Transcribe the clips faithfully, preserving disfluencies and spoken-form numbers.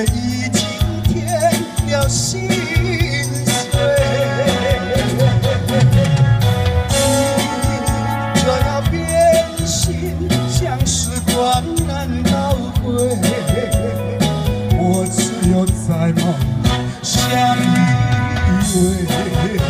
也已经添了心碎。你就要变心，像时光难倒回，我只有在梦相依偎。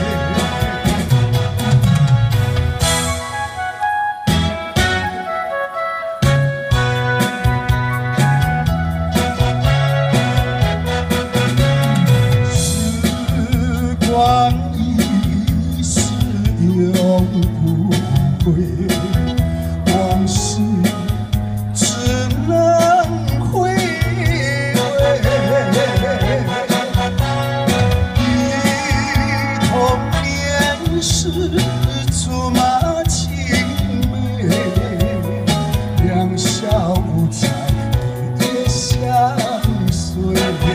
光一逝永不回，往事只能回味。忆童年时竹马青梅，两小无猜一对相随。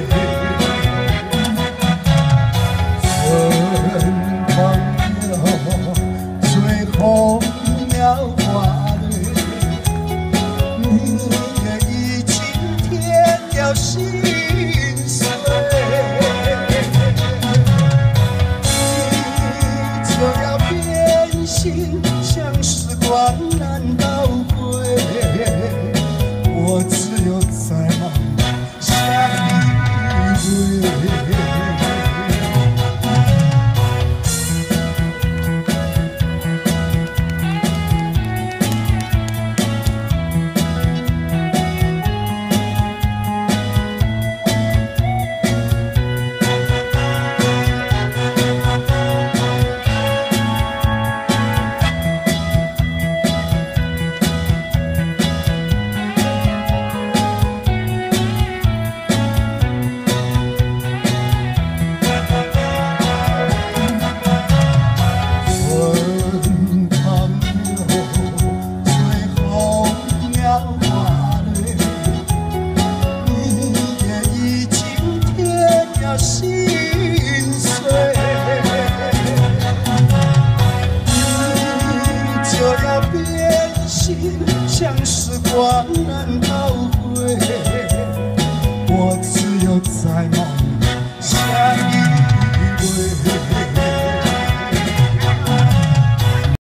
候鸟花蕊，你也已经添了心碎。你就要变心，像时光难倒回，我只有在梦相依偎。心碎，你就要变心，像时光难倒回，我只有在梦。